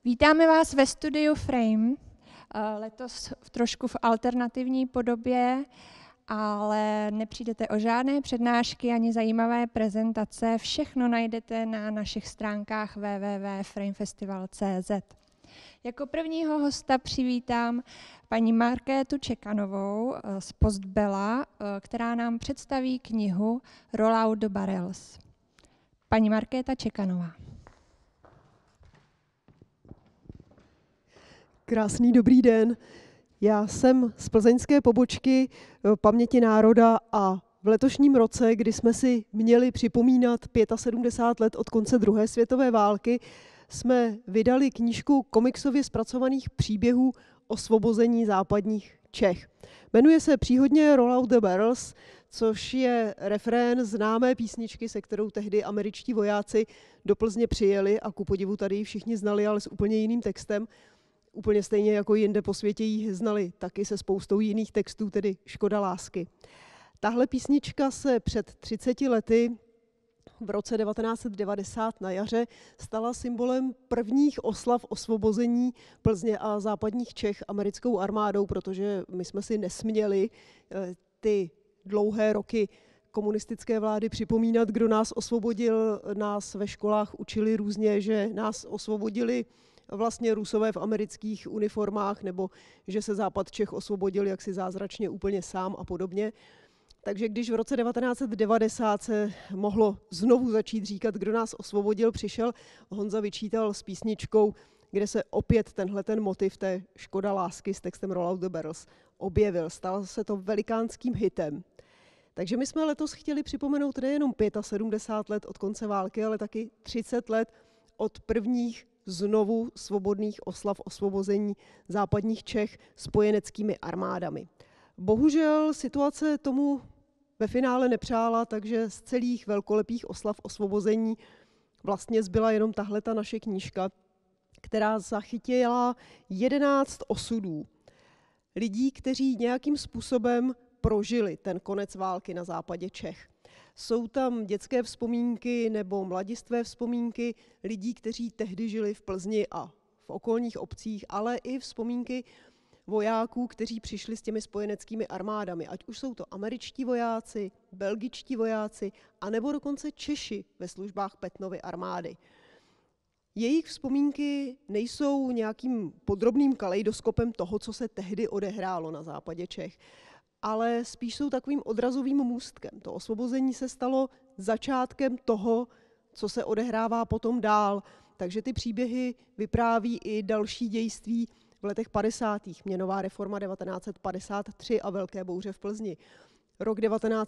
Vítáme vás ve studiu Frame, letos trošku v alternativní podobě, ale nepřijdete o žádné přednášky ani zajímavé prezentace. Všechno najdete na našich stránkách www.framefestival.cz. Jako prvního hosta přivítám paní Markétu Čekanovou z Postbella, která nám představí knihu Rollout the Barrels. Paní Markéta Čekanová. Krásný dobrý den. Já jsem z plzeňské pobočky Paměti národa a v letošním roce, kdy jsme si měli připomínat 75 let od konce druhé světové války, jsme vydali knížku komiksově zpracovaných příběhů osvobození západních Čech. Jmenuje se příhodně Rollout the Barrels, což je refrén známé písničky, se kterou tehdy američtí vojáci do Plzně přijeli a ku podivu tady ji všichni znali, ale s úplně jiným textem. Úplně stejně jako jinde po světě ji znali taky se spoustou jiných textů, tedy Škoda lásky. Tahle písnička se před 30 lety v roce 1990 na jaře stala symbolem prvních oslav osvobození Plzně a západních Čech americkou armádou, protože my jsme si nesměli ty dlouhé roky komunistické vlády připomínat, kdo nás osvobodil. Nás ve školách učili různě, že nás osvobodili vlastně Rusové v amerických uniformách, nebo že se západ Čech osvobodil jaksi zázračně úplně sám a podobně. Takže když v roce 1990 se mohlo znovu začít říkat, kdo nás osvobodil, přišel Honza Vyčítal s písničkou, kde se opět tenhleten motiv té Škoda lásky s textem Rollout the Barrels objevil. Stal se to velikánským hitem. Takže my jsme letos chtěli připomenout nejenom 75 let od konce války, ale taky 30 let od prvních znovu svobodných oslav osvobození západních Čech spojeneckými armádami. Bohužel situace tomu ve finále nepřála, takže z celých velkolepých oslav osvobození vlastně zbyla jenom tahleta naše knížka, která zachytila 11 osudů lidí, kteří nějakým způsobem prožili ten konec války na západě Čech. Jsou tam dětské vzpomínky nebo mladistvé vzpomínky lidí, kteří tehdy žili v Plzni a v okolních obcích, ale i vzpomínky vojáků, kteří přišli s těmi spojeneckými armádami. Ať už jsou to američtí vojáci, belgičtí vojáci, anebo dokonce Češi ve službách Petnovy armády. Jejich vzpomínky nejsou nějakým podrobným kaleidoskopem toho, co se tehdy odehrálo na západě Čech, ale spíš jsou takovým odrazovým můstkem. To osvobození se stalo začátkem toho, co se odehrává potom dál. Takže ty příběhy vypráví i další dějství v letech 50. Měnová reforma 1953 a velké bouře v Plzni. Rok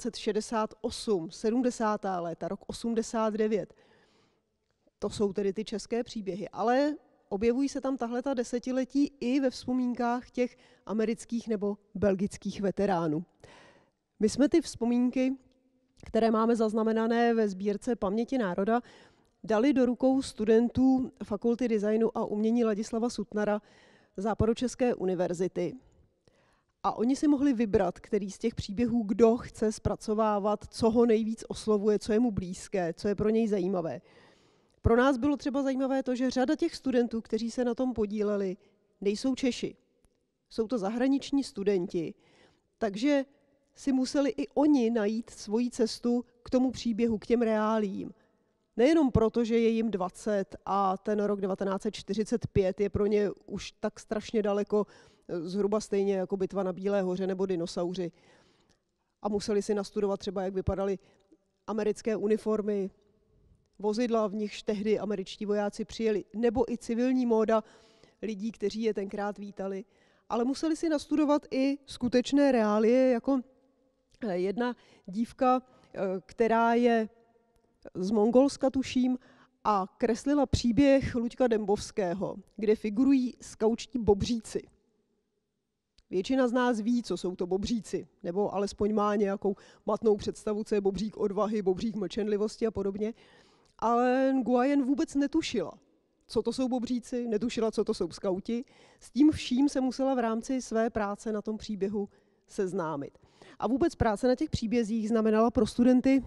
1968, 70. léta, rok 89. To jsou tedy ty české příběhy, ale objevují se tam tahleta desetiletí i ve vzpomínkách těch amerických nebo belgických veteránů. My jsme ty vzpomínky, které máme zaznamenané ve sbírce Paměti národa, dali do rukou studentů Fakulty designu a umění Ladislava Sutnara Západočeské univerzity. A oni si mohli vybrat, který z těch příběhů kdo chce zpracovávat, co ho nejvíc oslovuje, co je mu blízké, co je pro něj zajímavé. Pro nás bylo třeba zajímavé to, že řada těch studentů, kteří se na tom podíleli, nejsou Češi. Jsou to zahraniční studenti, takže si museli i oni najít svoji cestu k tomu příběhu, k těm reáliím. Nejenom proto, že je jim 20 a ten rok 1945 je pro ně už tak strašně daleko, zhruba stejně jako bitva na Bílé hoře nebo dinosauři. A museli si nastudovat třeba, jak vypadaly americké uniformy, vozidla, v nichž tehdy američtí vojáci přijeli, nebo i civilní móda lidí, kteří je tenkrát vítali. Ale museli si nastudovat i skutečné reálie, jako jedna dívka, která je z Mongolska, tuším, a kreslila příběh Luďka Dembovského, kde figurují skaučtí bobříci. Většina z nás ví, co jsou to bobříci, nebo alespoň má nějakou matnou představu, co je bobřík odvahy, bobřík mlčenlivosti a podobně. Ale Nguyen vůbec netušila, co to jsou bobříci, netušila, co to jsou skauti. S tím vším se musela v rámci své práce na tom příběhu seznámit. A vůbec práce na těch příbězích znamenala pro studenty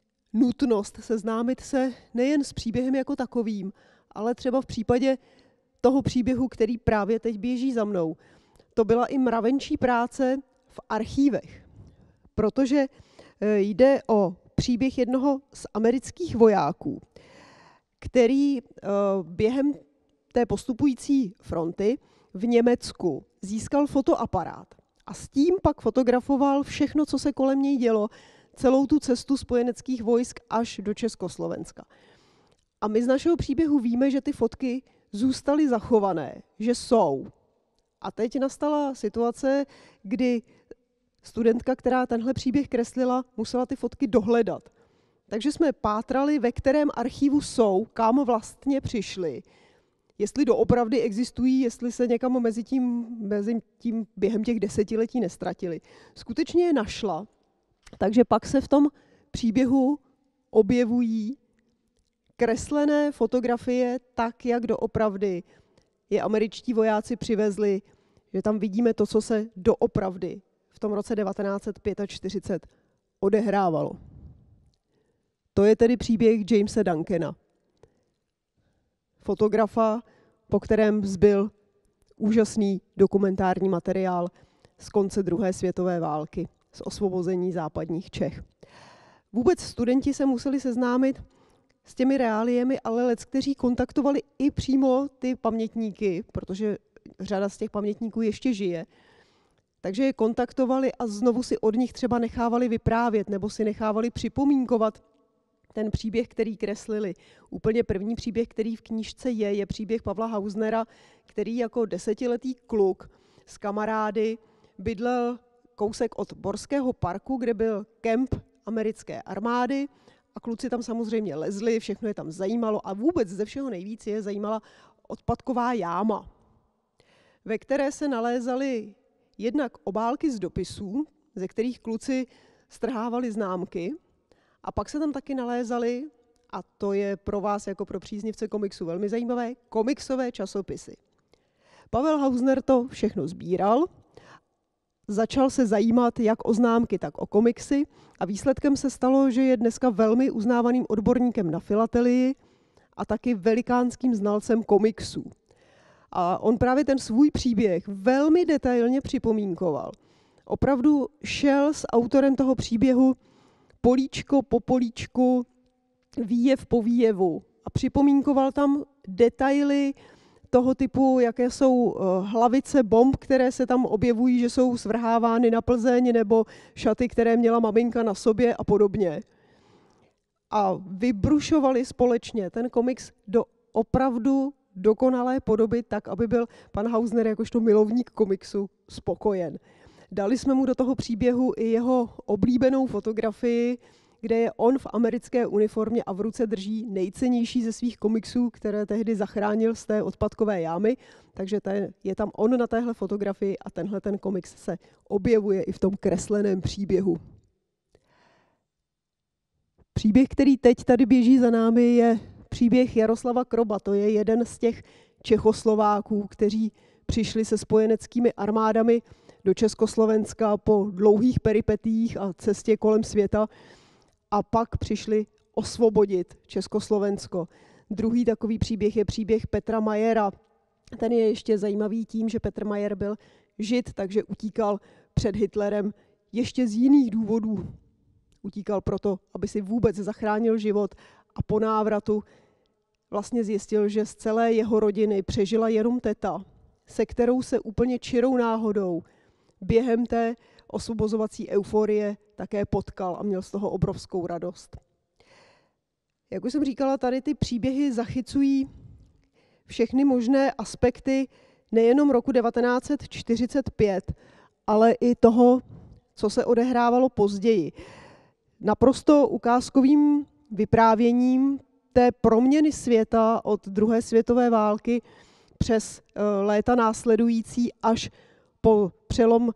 nutnost seznámit se nejen s příběhem jako takovým, ale třeba v případě toho příběhu, který právě teď běží za mnou, to byla i mravenčí práce v archívech, protože jde o příběh jednoho z amerických vojáků, který během té postupující fronty v Německu získal fotoaparát a s tím pak fotografoval všechno, co se kolem něj dělo, celou tu cestu spojeneckých vojsk až do Československa. A my z našeho příběhu víme, že ty fotky zůstaly zachované, že jsou. A teď nastala situace, kdy studentka, která tenhle příběh kreslila, musela ty fotky dohledat. Takže jsme pátrali, ve kterém archivu jsou, kam vlastně přišli, jestli doopravdy existují, jestli se někam mezi tím během těch desetiletí nestratili. Skutečně je našla, takže pak se v tom příběhu objevují kreslené fotografie tak, jak doopravdy je američtí vojáci přivezli, že tam vidíme to, co se doopravdy v tom roce 1945 odehrávalo. To je tedy příběh Jamese Duncana, fotografa, po kterém zbyl úžasný dokumentární materiál z konce druhé světové války, z osvobození západních Čech. Vůbec studenti se museli seznámit s těmi reáliemi, ale leckteří kontaktovali i přímo ty pamětníky, protože řada z těch pamětníků ještě žije. Takže je kontaktovali a znovu si od nich třeba nechávali vyprávět nebo si nechávali připomínkovat ten příběh, který kreslili. Úplně první příběh, který v knížce je příběh Pavla Hausnera, který jako 10letý kluk s kamarády bydlel kousek od Borského parku, kde byl kemp americké armády a kluci tam samozřejmě lezli, všechno je tam zajímalo a vůbec ze všeho nejvíc je zajímala odpadková jáma, ve které se nalézaly jednak obálky z dopisů, ze kterých kluci strhávali známky, a pak se tam taky nalézaly, a to je pro vás jako pro příznivce komiksu velmi zajímavé, komiksové časopisy. Pavel Hausner to všechno sbíral, začal se zajímat jak o známky, tak o komiksy a výsledkem se stalo, že je dneska velmi uznávaným odborníkem na filatelii a taky velikánským znalcem komiksů. A on právě ten svůj příběh velmi detailně připomínkoval. Opravdu šel s autorem toho příběhu políčko po políčku, výjev po výjevu a připomínkoval tam detaily toho typu, jaké jsou hlavice bomb, které se tam objevují, že jsou svrhávány na Plzeň, nebo šaty, které měla maminka na sobě a podobně. A vybrušovali společně ten komiks do opravdu dokonalé podoby, tak, aby byl pan Hausner jakožto milovník komiksu spokojen. Dali jsme mu do toho příběhu i jeho oblíbenou fotografii, kde je on v americké uniformě a v ruce drží nejcennější ze svých komiksů, které tehdy zachránil z té odpadkové jámy. Takže je tam on na téhle fotografii a tenhle ten komiks se objevuje i v tom kresleném příběhu. Příběh, který teď tady běží za námi, je příběh Jaroslava Kroba. To je jeden z těch Čechoslováků, kteří přišli se spojeneckými armádami do Československa po dlouhých peripetích a cestě kolem světa a pak přišli osvobodit Československo. Druhý takový příběh je příběh Petra Majera. Ten je ještě zajímavý tím, že Petr Majer byl Žid, takže utíkal před Hitlerem ještě z jiných důvodů. Utíkal proto, aby si vůbec zachránil život a po návratu vlastně zjistil, že z celé jeho rodiny přežila jenom teta, se kterou se úplně čirou náhodou během té osvobozovací euforie také potkal a měl z toho obrovskou radost. Jak už jsem říkala, tady ty příběhy zachycují všechny možné aspekty nejenom roku 1945, ale i toho, co se odehrávalo později. Naprosto ukázkovým vyprávěním té proměny světa od druhé světové války přes léta následující až po přelom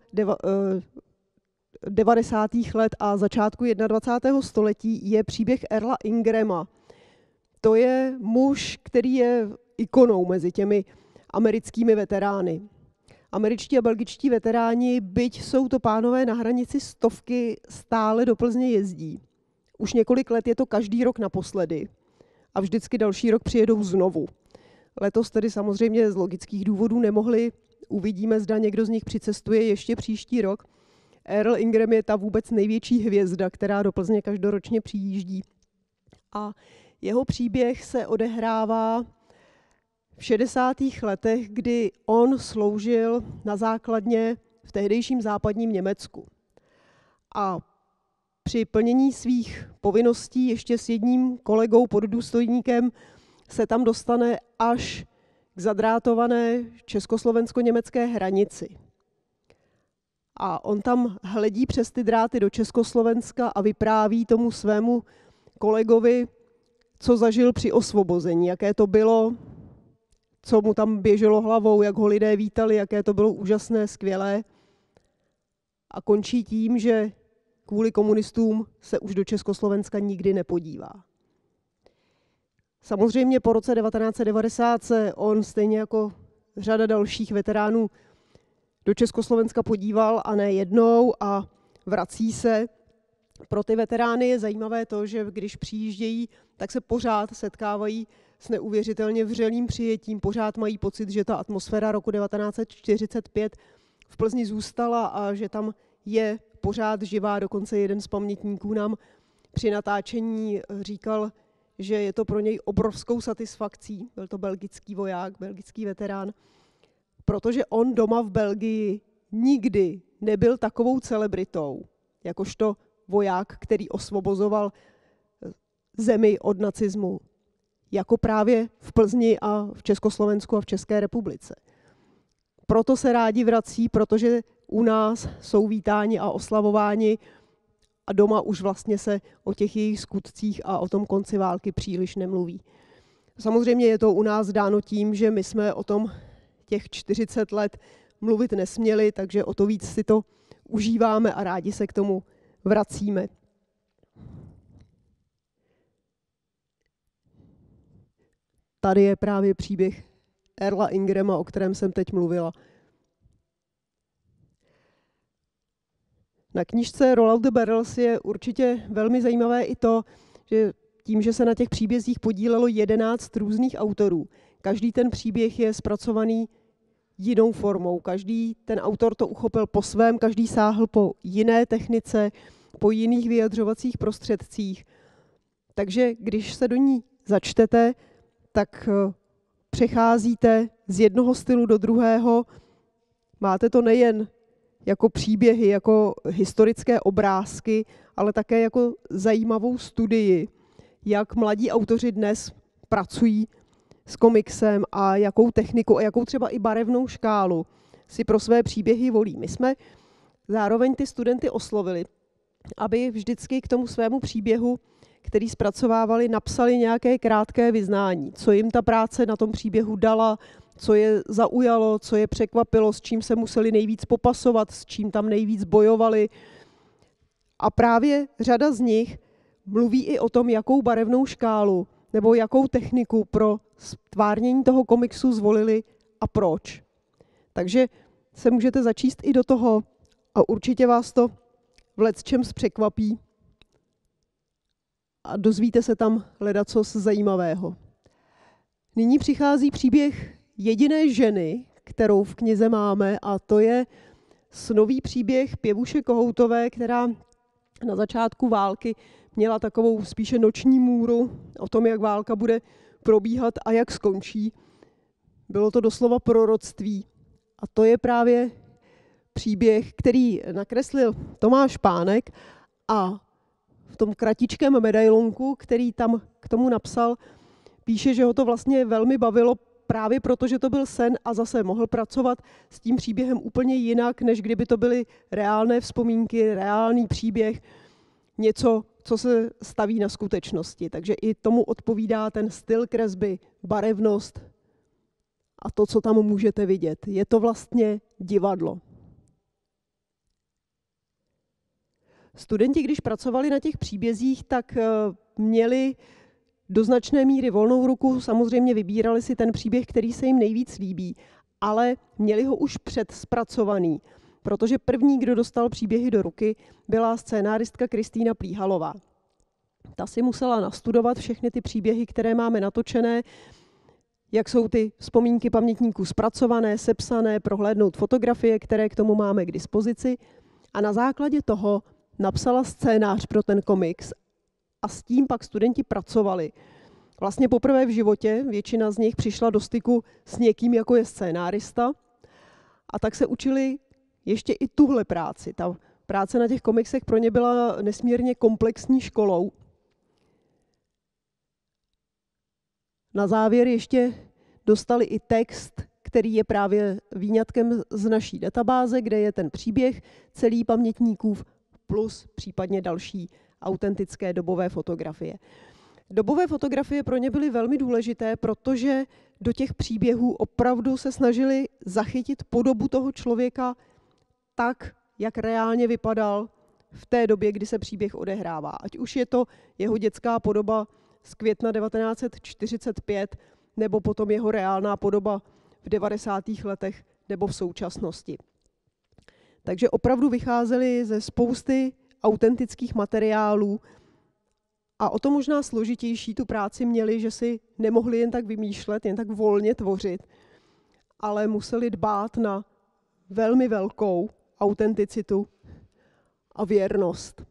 90. let a začátku 21. století je příběh Earla Ingrama. To je muž, který je ikonou mezi těmi americkými veterány. Američtí a belgičtí veteráni, byť jsou to pánové na hranici stovky, stále do Plzně jezdí. Už několik let je to každý rok naposledy a vždycky další rok přijedou znovu. Letos tedy samozřejmě z logických důvodů nemohli. Uvidíme, zda někdo z nich přicestuje ještě příští rok. Earl Ingram je ta vůbec největší hvězda, která do Plzně každoročně přijíždí. A jeho příběh se odehrává v 60. letech, kdy on sloužil na základně v tehdejším západním Německu. A při plnění svých povinností ještě s jedním kolegou poddůstojníkem se tam dostane až k zadrátované československo-německé hranici. A on tam hledí přes ty dráty do Československa a vypráví tomu svému kolegovi, co zažil při osvobození, jaké to bylo, co mu tam běželo hlavou, jak ho lidé vítali, jaké to bylo úžasné, skvělé. A končí tím, že kvůli komunistům se už do Československa nikdy nepodívá. Samozřejmě po roce 1990 se on stejně jako řada dalších veteránů do Československa podíval a ne jednou a vrací se. Pro ty veterány je zajímavé to, že když přijíždějí, tak se pořád setkávají s neuvěřitelně vřelým přijetím, pořád mají pocit, že ta atmosféra roku 1945 v Plzni zůstala a že tam je pořád živá. Dokonce jeden z pamětníků nám při natáčení říkal, že je to pro něj obrovskou satisfakcí, byl to belgický voják, belgický veterán, protože on doma v Belgii nikdy nebyl takovou celebritou, jakožto voják, který osvobozoval zemi od nacismu, jako právě v Plzni a v Československu a v České republice. Proto se rádi vrací, protože u nás jsou vítáni a oslavováni a doma už vlastně se o těch jejich skutcích a o tom konci války příliš nemluví. Samozřejmě je to u nás dáno tím, že my jsme o tom těch 40 let mluvit nesměli, takže o to víc si to užíváme a rádi se k tomu vracíme. Tady je právě příběh Earla Ingrama, o kterém jsem teď mluvila. Na knížce Roll Out the Barrels je určitě velmi zajímavé i to, že tím, že se na těch příbězích podílelo 11 různých autorů, každý ten příběh je zpracovaný jinou formou. Každý ten autor to uchopil po svém, každý sáhl po jiné technice, po jiných vyjadřovacích prostředcích. Takže když se do ní začtete, tak přecházíte z jednoho stylu do druhého. Máte to nejen jako příběhy, jako historické obrázky, ale také jako zajímavou studii, jak mladí autoři dnes pracují s komiksem a jakou techniku a jakou třeba i barevnou škálu si pro své příběhy volí. My jsme zároveň ty studenty oslovili, aby vždycky k tomu svému příběhu, který zpracovávali, napsali nějaké krátké vyznání, co jim ta práce na tom příběhu dala, co je zaujalo, co je překvapilo, s čím se museli nejvíc popasovat, s čím tam nejvíc bojovali. A právě řada z nich mluví i o tom, jakou barevnou škálu nebo jakou techniku pro stvárnění toho komiksu zvolili a proč. Takže se můžete začíst i do toho a určitě vás to v lecčems překvapí a dozvíte se tam ledacos zajímavého. Nyní přichází příběh jediné ženy, kterou v knize máme, a to je snový příběh Pěvuše Kohoutové, která na začátku války měla takovou spíše noční můru o tom, jak válka bude probíhat a jak skončí. Bylo to doslova proroctví. A to je právě příběh, který nakreslil Tomáš Pánek a v tom kratičkém medailonku, který tam k tomu napsal, píše, že ho to vlastně velmi bavilo právě proto, že to byl sen a zase mohl pracovat s tím příběhem úplně jinak, než kdyby to byly reálné vzpomínky, reálný příběh, něco, co se staví na skutečnosti. Takže i tomu odpovídá ten styl kresby, barevnost a to, co tam můžete vidět. Je to vlastně divadlo. Studenti, když pracovali na těch příbězích, tak měli do značné míry volnou ruku, samozřejmě vybírali si ten příběh, který se jim nejvíc líbí, ale měli ho už předzpracovaný, protože první, kdo dostal příběhy do ruky, byla scénáristka Kristýna Plíhalová. Ta si musela nastudovat všechny ty příběhy, které máme natočené, jak jsou ty vzpomínky pamětníků zpracované, sepsané, prohlédnout fotografie, které k tomu máme k dispozici. A na základě toho napsala scénář pro ten komiks a s tím pak studenti pracovali. Vlastně poprvé v životě většina z nich přišla do styku s někým, jako je scénárista, a tak se učili ještě i tuhle práci. Ta práce na těch komiksech pro ně byla nesmírně komplexní školou. Na závěr ještě dostali i text, který je právě výňatkem z naší databáze, kde je ten příběh celý pamětníkův plus případně další autentické dobové fotografie. Dobové fotografie pro ně byly velmi důležité, protože do těch příběhů opravdu se snažili zachytit podobu toho člověka tak, jak reálně vypadal v té době, kdy se příběh odehrává. Ať už je to jeho dětská podoba z května 1945, nebo potom jeho reálná podoba v 90. letech nebo v současnosti. Takže opravdu vycházeli ze spousty autentických materiálů a o to možná složitější tu práci měli, že si nemohli jen tak vymýšlet, jen tak volně tvořit, ale museli dbát na velmi velkou autenticitu a věrnost.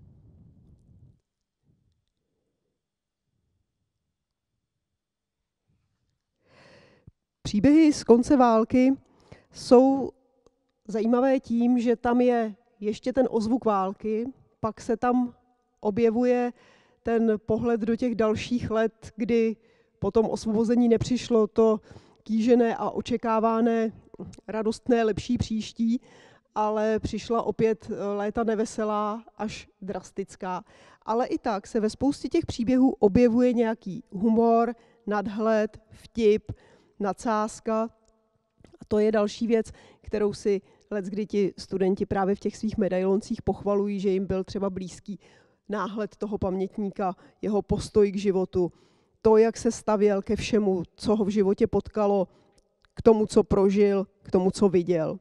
Příběhy z konce války jsou zajímavé tím, že tam je ještě ten ozvuk války, pak se tam objevuje ten pohled do těch dalších let, kdy po tom osvobození nepřišlo to kýžené a očekávané radostné lepší příští, ale přišla opět léta neveselá až drastická. Ale i tak se ve spoustě těch příběhů objevuje nějaký humor, nadhled, vtip, nadsázka. A to je další věc, kterou si leckdy ti studenti právě v těch svých medailoncích pochvalují, že jim byl třeba blízký náhled toho pamětníka, jeho postoj k životu, to, jak se stavěl ke všemu, co ho v životě potkalo, k tomu, co prožil, k tomu, co viděl.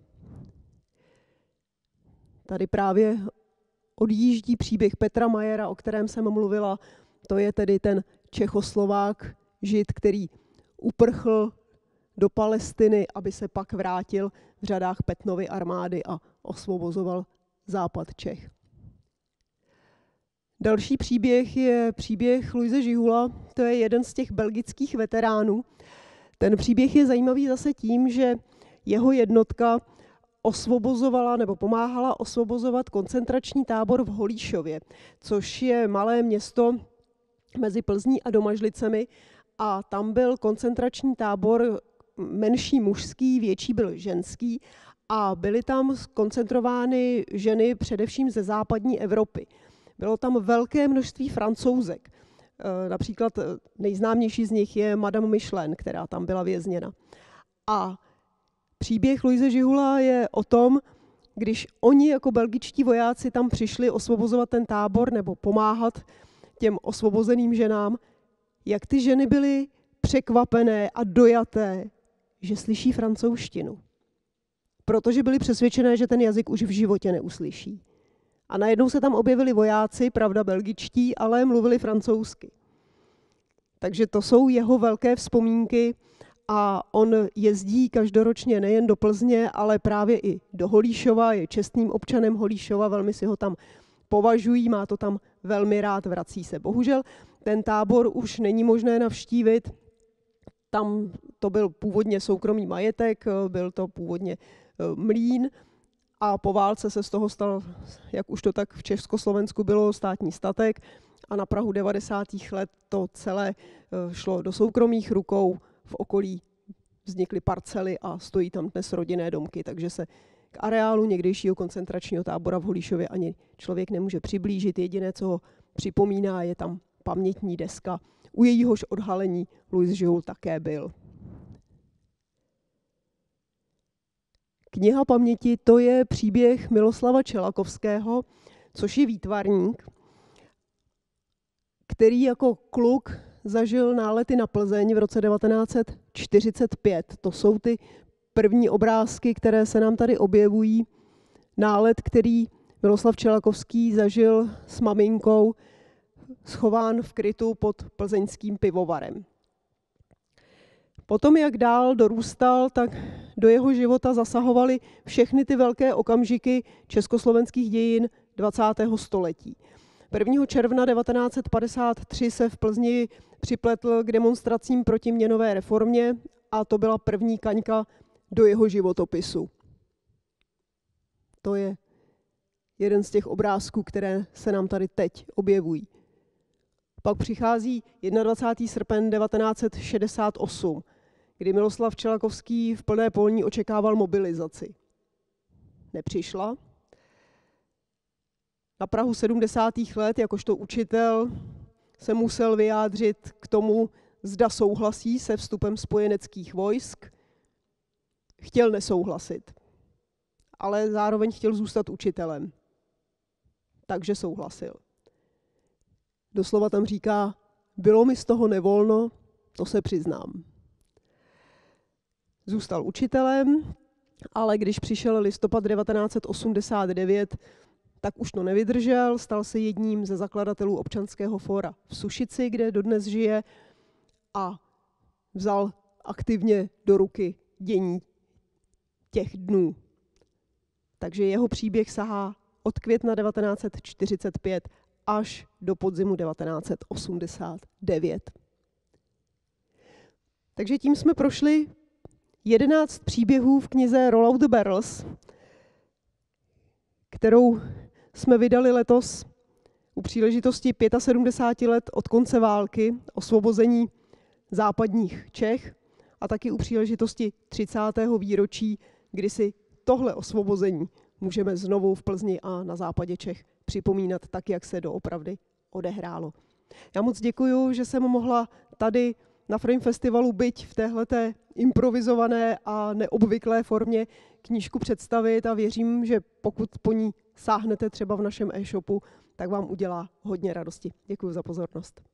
Tady právě odjíždí příběh Petra Majera, o kterém jsem mluvila. To je tedy ten Čechoslovák, Žid, který uprchl do Palestiny, aby se pak vrátil v řadách Petnovy armády a osvobozoval západ Čech. Další příběh je příběh Luise Žihula, to je jeden z těch belgických veteránů. Ten příběh je zajímavý zase tím, že jeho jednotka osvobozovala nebo pomáhala osvobozovat koncentrační tábor v Holíšově, což je malé město mezi Plzní a Domažlicemi, a tam byl koncentrační tábor menší mužský, větší byl ženský a byly tam koncentrovány ženy především ze západní Evropy. Bylo tam velké množství Francouzek. Například nejznámější z nich je Madame Michelin, která tam byla vězněna. A příběh Luise Žihula je o tom, když oni jako belgičtí vojáci tam přišli osvobozovat ten tábor nebo pomáhat těm osvobozeným ženám, jak ty ženy byly překvapené a dojaté, že slyší francouzštinu. Protože byly přesvědčené, že ten jazyk už v životě neuslyší. A najednou se tam objevili vojáci, pravda belgičtí, ale mluvili francouzsky. Takže to jsou jeho velké vzpomínky a on jezdí každoročně nejen do Plzně, ale právě i do Holíšova, je čestným občanem Holíšova, velmi si ho tam považují, má to tam velmi rád, vrací se. Bohužel ten tábor už není možné navštívit, tam to byl původně soukromý majetek, byl to původně mlýn a po válce se z toho stal, jak už to tak v Československu bylo, státní statek a na prahu 90. let to celé šlo do soukromých rukou, v okolí vznikly parcely a stojí tam dnes rodinné domky, takže se k areálu někdejšího koncentračního tábora v Holíšově ani člověk nemůže přiblížit. Jediné, co ho připomíná, je tam pamětní deska. U jejíhož odhalení Louis Žihul také byl. Kniha paměti, to je příběh Miloslava Čelakovského, což je výtvarník, který jako kluk zažil nálety na Plzeň v roce 1945. To jsou ty první obrázky, které se nám tady objevují. Nálet, který Miloslav Čelakovský zažil s maminkou, schován v krytu pod plzeňským pivovarem. Potom, jak dál dorůstal, tak do jeho života zasahovaly všechny ty velké okamžiky československých dějin 20. století. 1. června 1953 se v Plzni připletl k demonstracím proti měnové reformě a to byla první kaňka do jeho životopisu. To je jeden z těch obrázků, které se nám tady teď objevují. Pak přichází 21. srpen 1968, kdy Miloslav Čelakovský v plné polní očekával mobilizaci. Nepřišla. Na prahu 70. let jakožto učitel se musel vyjádřit k tomu, zda souhlasí se vstupem spojeneckých vojsk. Chtěl nesouhlasit, ale zároveň chtěl zůstat učitelem. Takže souhlasil. Doslova tam říká, bylo mi z toho nevolno, to se přiznám. Zůstal učitelem, ale když přišel listopad 1989, tak už to nevydržel, stal se jedním ze zakladatelů Občanského fóra v Sušici, kde dodnes žije, a vzal aktivně do ruky dění těch dnů. Takže jeho příběh sahá od května 1945 až do podzimu 1989. Takže tím jsme prošli 11 příběhů v knize Roll Out the Barrels, kterou jsme vydali letos u příležitosti 75 let od konce války, osvobození západních Čech, a taky u příležitosti 30. výročí, kdy si tohle osvobození můžeme znovu v Plzni a na západě Čech připomínat tak, jak se doopravdy odehrálo. Já moc děkuju, že jsem mohla tady na Frame Festivalu, byť v téhleté improvizované a neobvyklé formě, knížku představit, a věřím, že pokud po ní sáhnete třeba v našem e-shopu, tak vám udělá hodně radosti. Děkuji za pozornost.